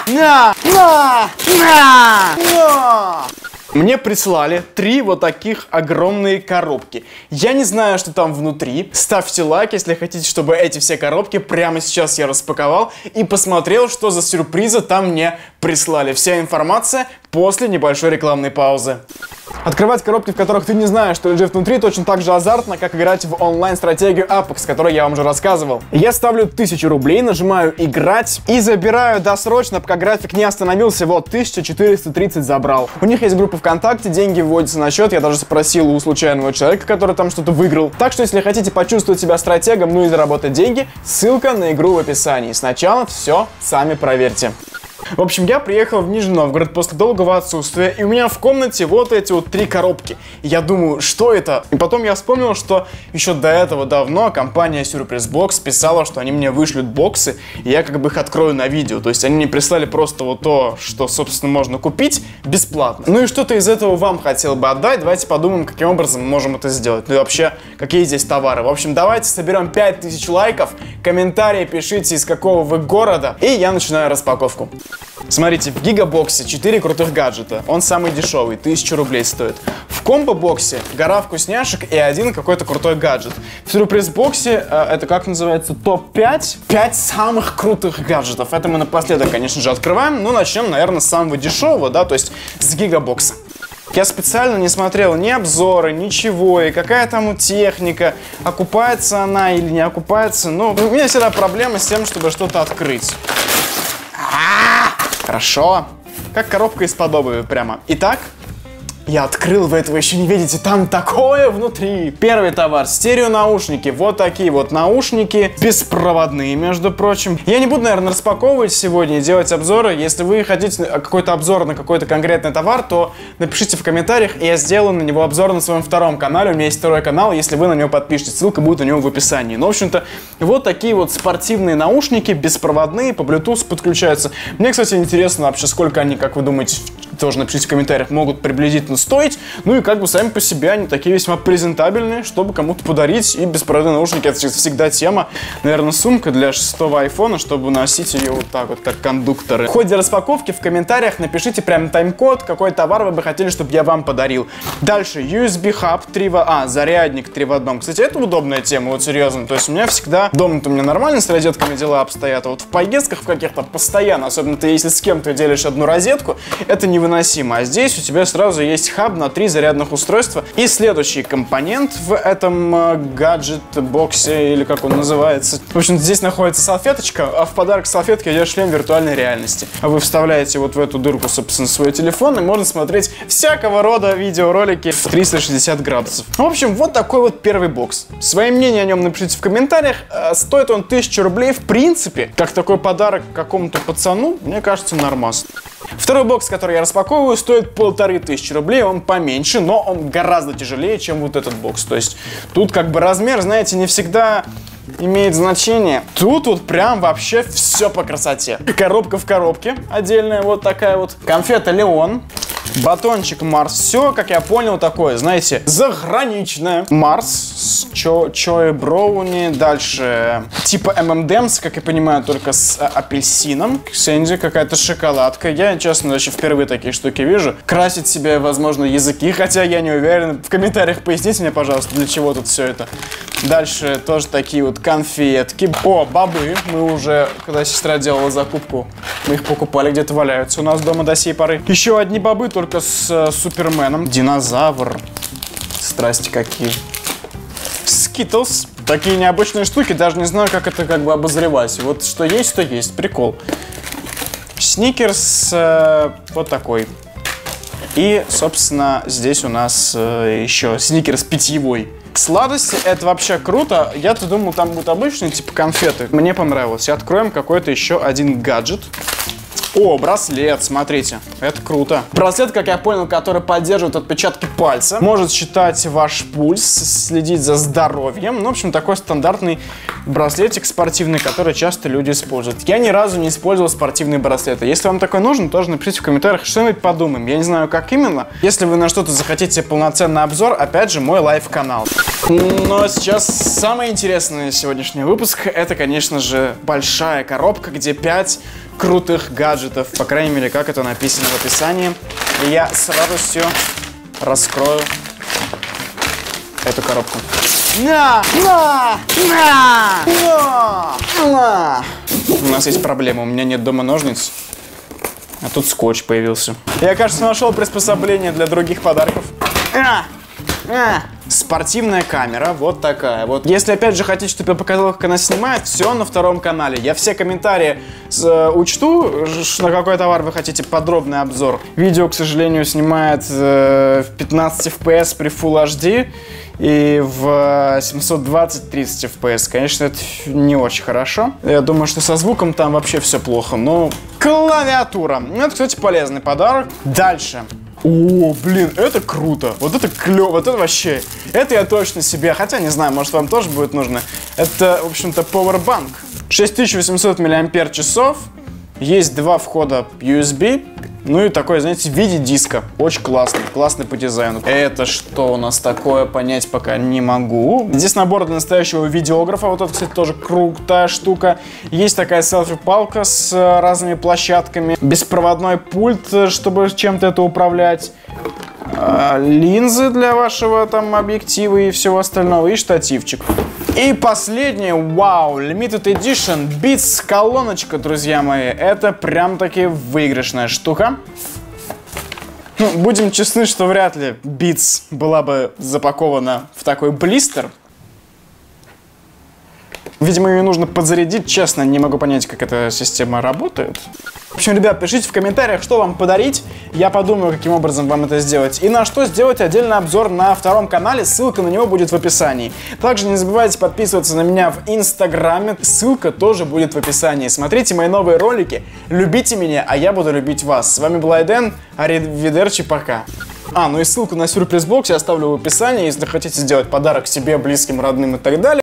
Мне прислали 3 вот таких огромные коробки. Я не знаю, что там внутри. Ставьте лайк, если хотите, чтобы эти все коробки прямо сейчас я распаковал и посмотрел, что за сюрпризы там мне прислали. Вся информация после небольшой рекламной паузы. Открывать коробки, в которых ты не знаешь, что лежит внутри, точно так же азартно, как играть в онлайн-стратегию Apex, о которой я вам уже рассказывал. Я ставлю 1000 рублей, нажимаю «Играть» и забираю досрочно, пока график не остановился. Вот, 1430 забрал. У них есть группа ВКонтакте, деньги вводятся на счет. Я даже спросил у случайного человека, который там что-то выиграл. Так что, если хотите почувствовать себя стратегом, ну и заработать деньги, ссылка на игру в описании. Сначала все сами проверьте. В общем, я приехал в Нижний Новгород после долгого отсутствия, и у меня в комнате вот эти вот 3 коробки. И я думаю, что это? И потом я вспомнил, что еще до этого давно компания Surprise Box писала, что они мне вышлют боксы, и я как бы их открою на видео. То есть они мне прислали просто вот то, что, собственно, можно купить бесплатно. Ну и что-то из этого вам хотел бы отдать. Давайте подумаем, каким образом мы можем это сделать. Ну и вообще, какие здесь товары. В общем, давайте соберем 5000 лайков, комментарии пишите, из какого вы города, и я начинаю распаковку. Смотрите, в гигабоксе 4 крутых гаджета. Он самый дешевый, 1000 рублей стоит. В комбо-боксе гора вкусняшек и 1 какой-то крутой гаджет. В сюрприз-боксе, это как называется, топ-5? 5 самых крутых гаджетов. Это мы напоследок, конечно же, открываем. Ну, начнем, наверное, с самого дешевого, да, то есть с гигабокса. Я специально не смотрел ни обзоры, ничего, и какая там техника, окупается она или не окупается. Ну, у меня всегда проблема с тем, чтобы что-то открыть. Хорошо. Как коробка из-под обуви прямо. Итак, я открыл, вы этого еще не видите, там такое внутри. Первый товар, стереонаушники. Вот такие вот наушники, беспроводные, между прочим. Я не буду, наверное, распаковывать сегодня и делать обзоры. Если вы хотите какой-то обзор на какой-то конкретный товар, то напишите в комментариях, и я сделаю на него обзор на своем втором канале. У меня есть второй канал, если вы на него подпишетесь, ссылка будет у него в описании. Ну, в общем-то, вот такие вот спортивные наушники, беспроводные, по Bluetooth подключаются. Мне, кстати, интересно вообще, сколько они, как вы думаете, тоже напишите в комментариях, могут приблизительно стоить. Ну и как бы сами по себе они такие весьма презентабельные, чтобы кому-то подарить. И беспроводные наушники — это всегда тема. Наверное, сумка для 6-го айфона, чтобы носить ее вот так вот, как кондукторы. В ходе распаковки в комментариях напишите прям тайм-код, какой товар вы бы хотели, чтобы я вам подарил. Дальше USB хаб 3 в... зарядник 3 в 1. Кстати, это удобная тема, вот серьезно. То есть у меня всегда, дома-то у меня нормально с розетками дела обстоят, а вот в поездках в каких-то постоянно, особенно ты если с кем-то делишь одну розетку, это невыносимо. А здесь у тебя сразу есть хаб на 3 зарядных устройства. И следующий компонент в этом гаджет-боксе, или как он называется. В общем, здесь находится салфеточка, а в подарок салфетке идет шлем виртуальной реальности. А вы вставляете вот в эту дырку, собственно, свой телефон, и можно смотреть всякого рода видеоролики в 360 градусов. В общем, вот такой вот первый бокс. Свое мнение о нем напишите в комментариях. Стоит он 1000 рублей. В принципе, как такой подарок какому-то пацану, мне кажется, нормас. Второй бокс, который я распаковываю, стоит 1500 рублей. Он поменьше, но он гораздо тяжелее, чем вот этот бокс. То есть тут как бы размер, знаете, не всегда имеет значение. Тут вот прям вообще все по красоте. Коробка в коробке отдельная, вот такая вот. Конфета Леон. Батончик Марс. Все, как я понял, такое, знаете, заграничное. Марс с чой брауни. Дальше типа M&M's, как я понимаю, только с апельсином. Сэнди, какая-то шоколадка. Я, честно, вообще впервые такие штуки вижу. Красить себе, возможно, языки, хотя я не уверен. В комментариях поясните мне, пожалуйста, для чего тут все это. Дальше тоже такие вот конфетки. О, бобы. Мы уже, когда сестра делала закупку, мы их покупали, где-то валяются у нас дома до сей поры. Еще одни бобы, только с Суперменом. Динозавр. Страсти какие. Skittles. Такие необычные штуки, даже не знаю, как это как бы обозревать. Вот что есть, то есть. Прикол. Сникерс вот такой. И, собственно, здесь у нас еще сникерс питьевой. Сладости — это вообще круто. Я-то думал, там будут обычные типа конфеты. Мне понравилось. Откроем какой-то еще один гаджет. О, браслет, смотрите, это круто. Браслет, как я понял, который поддерживает отпечатки пальца, может считать ваш пульс, следить за здоровьем. Ну, в общем, такой стандартный браслетик спортивный, который часто люди используют. Я ни разу не использовал спортивные браслеты. Если вам такой нужен, тоже напишите в комментариях, что-нибудь подумаем. Я не знаю, как именно. Если вы на что-то захотите полноценный обзор, опять же, мой лайв-канал. Но сейчас самое интересное сегодняшний выпуск — это, конечно же, большая коробка, где 5 крутых гаджетов. По крайней мере, как это написано в описании. И я с радостью раскрою эту коробку. На! У нас есть проблема, у меня нет дома ножниц, а тут скотч появился. Я, кажется, нашел приспособление для других подарков. Спортивная камера, вот такая вот. Если опять же хотите, чтобы я показал, как она снимает, все на втором канале. Я все комментарии учту, на какой товар вы хотите подробный обзор. Видео, к сожалению, снимает в 15 FPS при Full HD и в 720-30 FPS. Конечно, это не очень хорошо. Я думаю, что со звуком там вообще все плохо. Но клавиатура. Это, кстати, полезный подарок. Дальше. О, блин, это круто. Вот это клево, вот это вообще. Это я точно себе, хотя не знаю, может вам тоже будет нужно. Это, в общем-то, Powerbank. 6800 мАч. Есть два входа USB. Ну и такой, знаете, в виде диска. Очень классный, классный по дизайну. Это что у нас такое, понять пока не могу. Здесь набор для настоящего видеографа. Вот это, кстати, тоже крутая штука. Есть такая селфи-палка с разными площадками. Беспроводной пульт, чтобы чем-то это управлять. Линзы для вашего там объектива и всего остального. И штативчик. И последнее, вау, Limited Edition Beats колоночка, друзья мои. Это прям-таки выигрышная штука. Ну, будем честны, что вряд ли Beats была бы запакована в такой блистер. Видимо, ее нужно подзарядить. Честно, не могу понять, как эта система работает. В общем, ребят, пишите в комментариях, что вам подарить. Я подумаю, каким образом вам это сделать. И на что сделать отдельный обзор на втором канале. Ссылка на него будет в описании. Также не забывайте подписываться на меня в Инстаграме. Ссылка тоже будет в описании. Смотрите мои новые ролики. Любите меня, а я буду любить вас. С вами был Айден. Аривидерчи, пока. Ну и ссылку на сюрприз-бокс я оставлю в описании, если хотите сделать подарок себе, близким, родным и так далее.